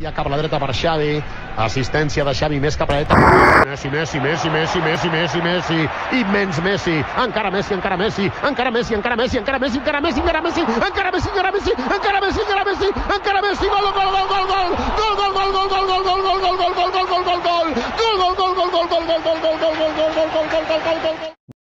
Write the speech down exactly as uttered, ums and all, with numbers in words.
Ja cap a la dreta per Xavi, assistència de Xavi més cap a la dreta. Messi, Messi, Messi, Messi, Messi, Messi, Messi, immens Messi, encara Messi, encara Messi, encara Messi, encara Messi, encara Messi, encara Messi, encara Messi, encara Messi, encara Messi, encara